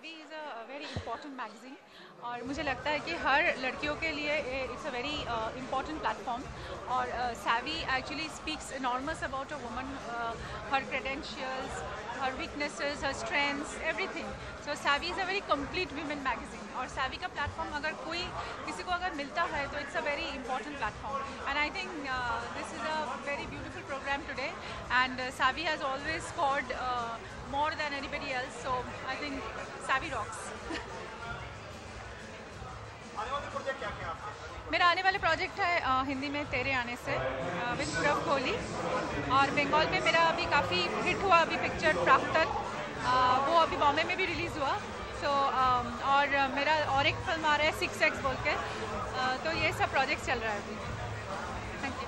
Savvy is a very important magazine और मुझे लगता है कि हर लड़कियों के लिए it's a very important platform और Savvy actually speaks enormous about a woman, her credentials, her weaknesses, her strengths, everything. So Savvy is a very complete women magazine और Savvy का platform अगर कोई किसी को अगर मिलता है तो it's a very important platform and I think this is a very beautiful program today and Savvy has always scored more than anybody else, so I think Savvy rocks. मेरा आने वाले प्रोजेक्ट है हिंदी में तेरे आने से विद पूरब कोहली और बंगाल में मेरा अभी काफ़ी हिट हुआ अभी पिक्चर प्राक्तन वो अभी बॉम्बे में भी रिलीज़ हुआ और मेरा और एक फिल्म आ रहा है 6X बोल के तो ये सब प्रोजेक्ट चल रहा है अभी. Thank you.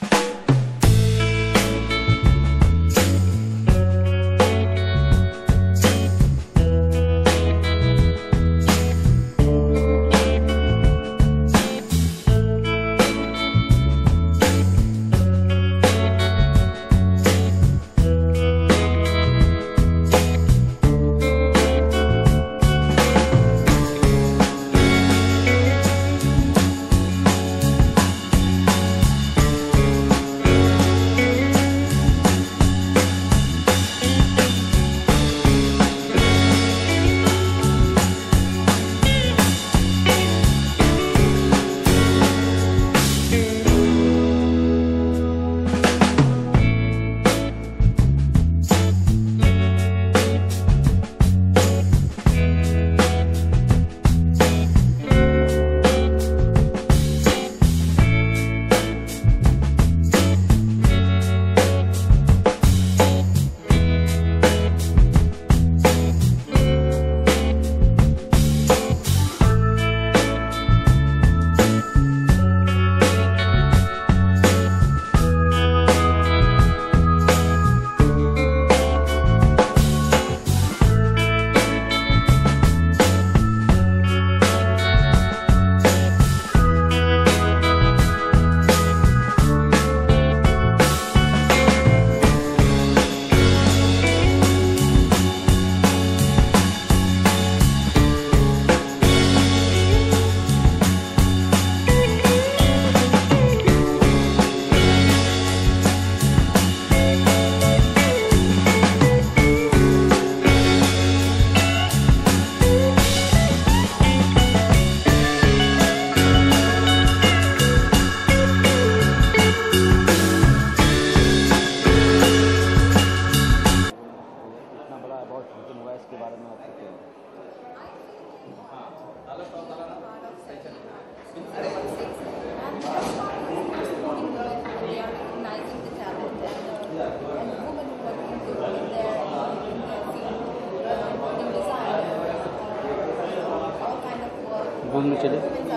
घूमने चले.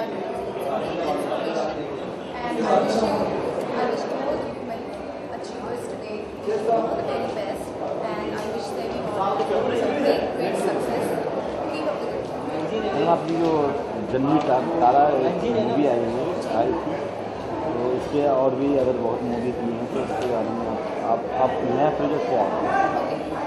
आपकी जो जन्मी तारा मूवी आई थी तो इसके और भी अगर बहुत मूवी की हैं तो इसके बारे में आप नया प्रोजेक्ट क्या है?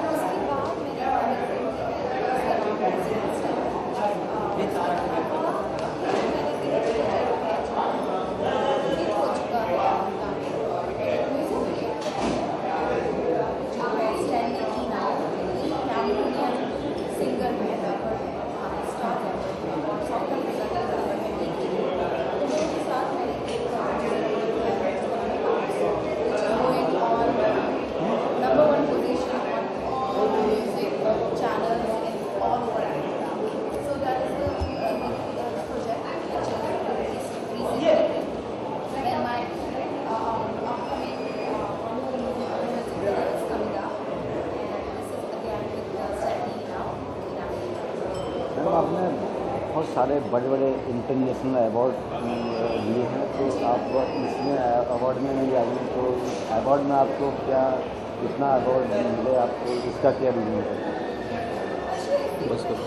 आपने बहुत सारे बड़े बड़े इंटरनेशनल अवार्ड लिए हैं तो आप इसमें अवार्ड में नहीं आई हैं तो अवार्ड में आपको क्या इतना अवार्ड मिले आपको इसका क्या रीज़न है? बस करो.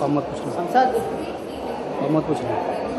अब मत पूछना, हम साथ अब मत पूछना।